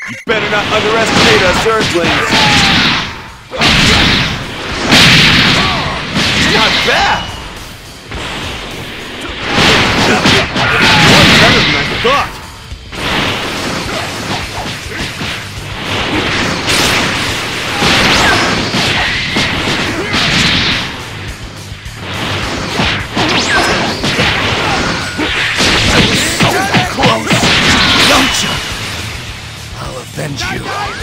You better not underestimate us, Earthlings! Not bad! You're better than I thought! I'll avenge you.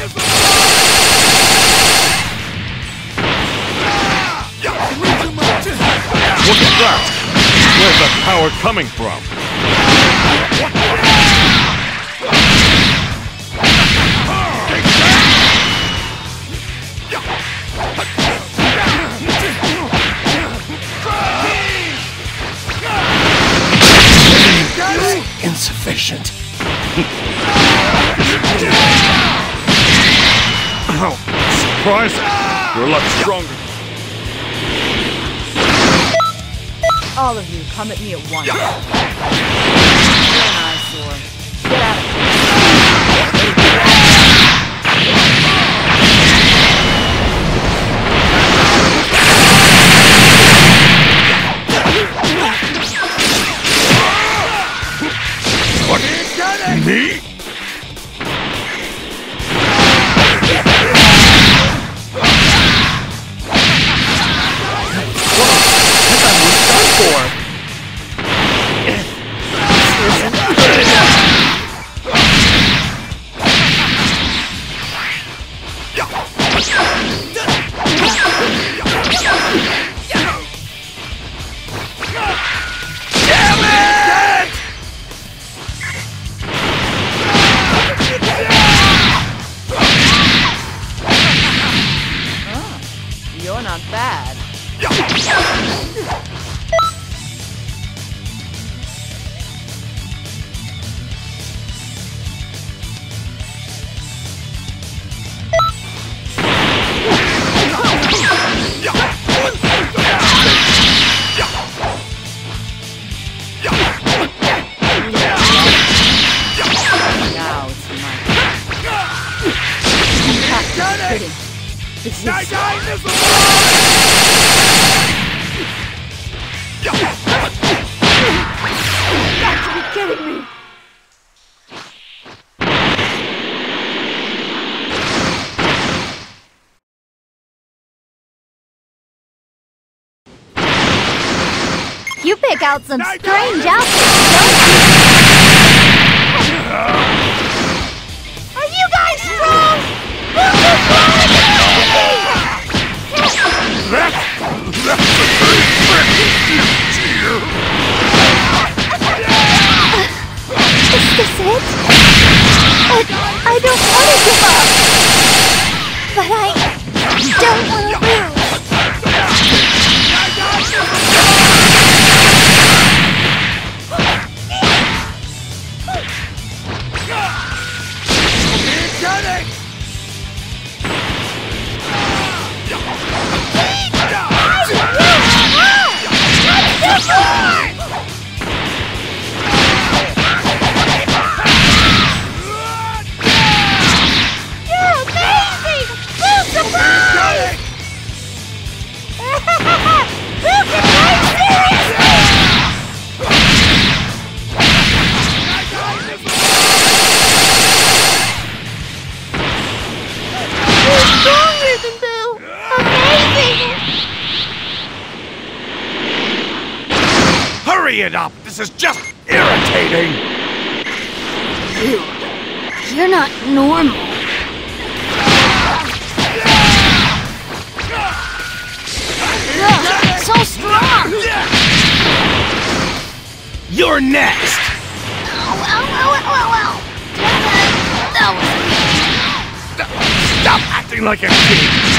Look at that! Where's the power coming from? Insufficient. Oh, surprising! You're a lot stronger. All of you, come at me at once. You're an eyesore. Get out of here. What? Me? You're not bad. Now it's my turn. This is... You've got to be kidding me! You pick out some strange outfits, don't you? Are you guys strong? Is this it? I don't want to give up, but I don't want to lose. Hurry it up! This is just irritating! You're not normal. So strong! You're next! Stop acting like a kid!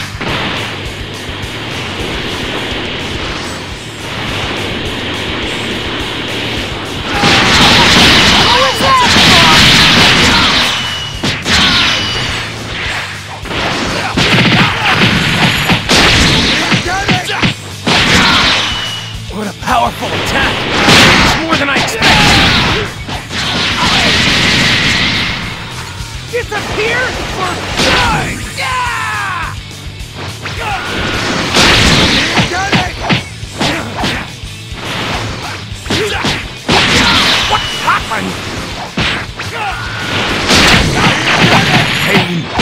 What a powerful attack! It's more than I expected! It's a here for good! What happened? Pain!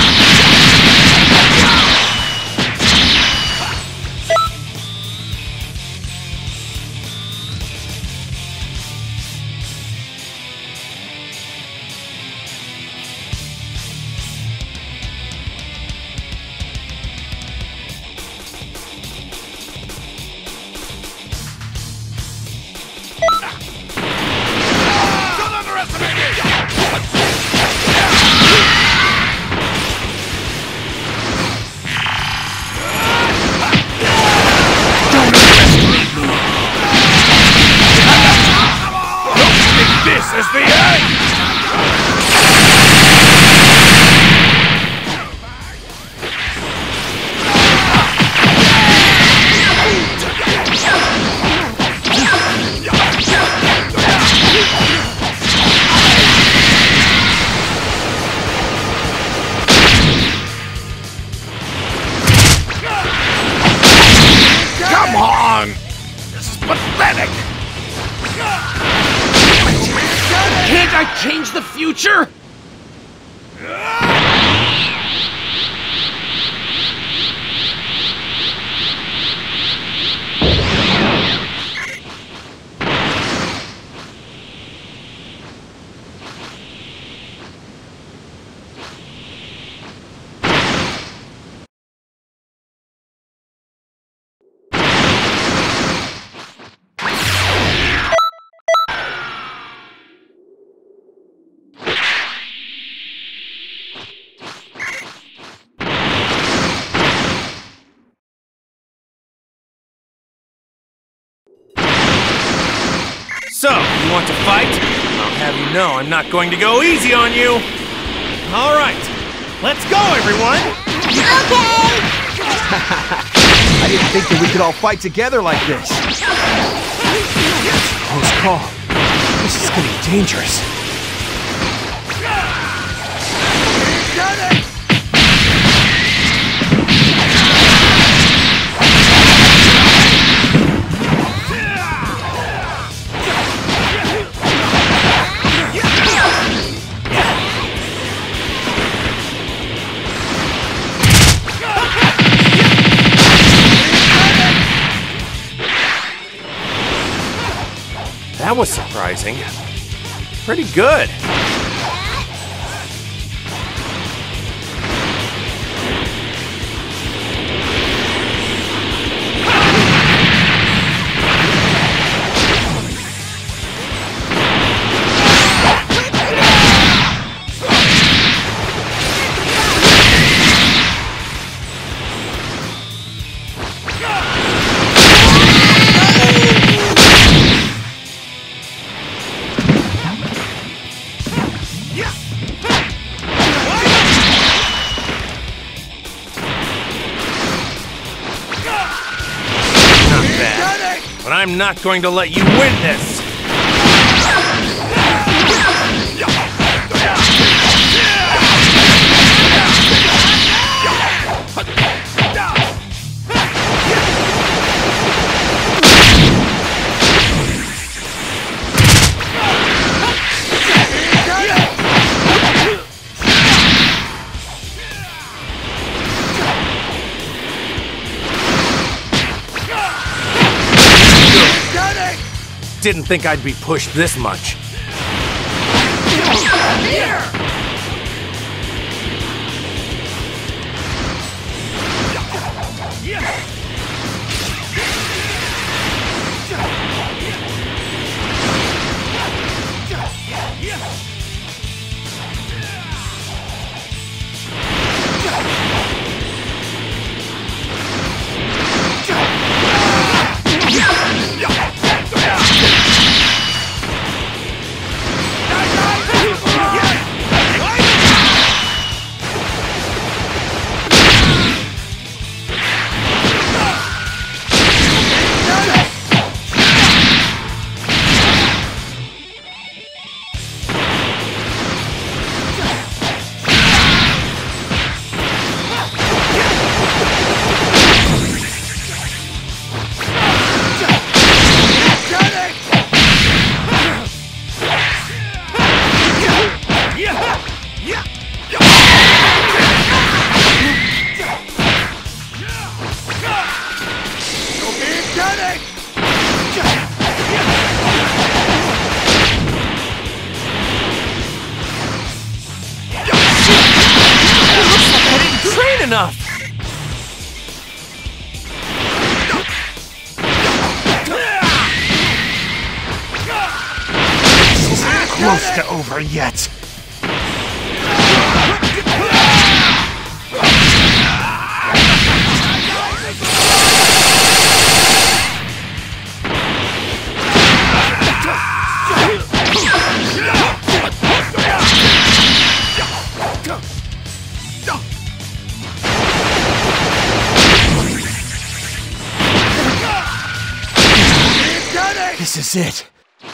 Don't underestimate me! Don't underestimate me! This is the end! Come on! This is pathetic! Can't I change the future? So, you want to fight? I'll have you know I'm not going to go easy on you! Alright, let's go everyone! Okay! I didn't think that we could all fight together like this. Close call. This is getting dangerous. That was surprising. Pretty good. But I'm not going to let you win this! Didn't think I'd be pushed this much. close to over yet. This is it.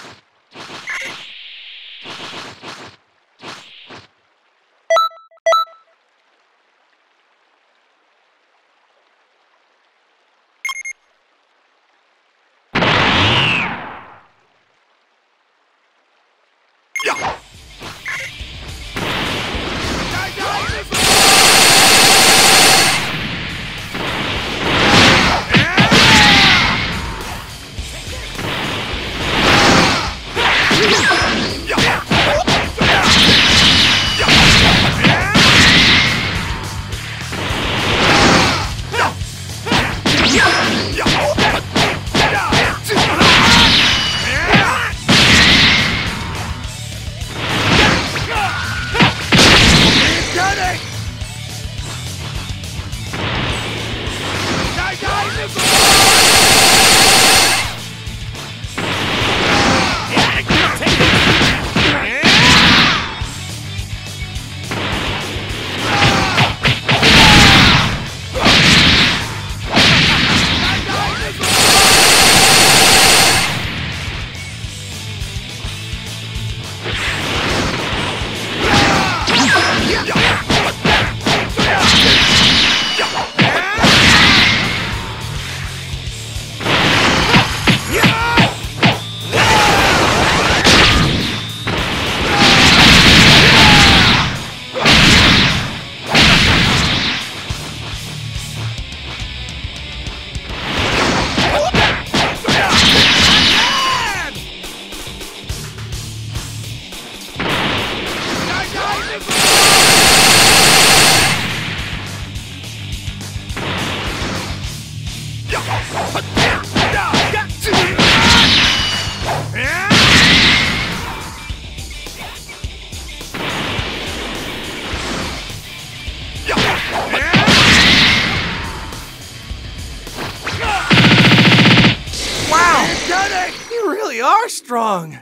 You really are strong.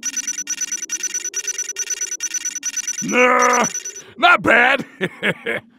Nah, not bad.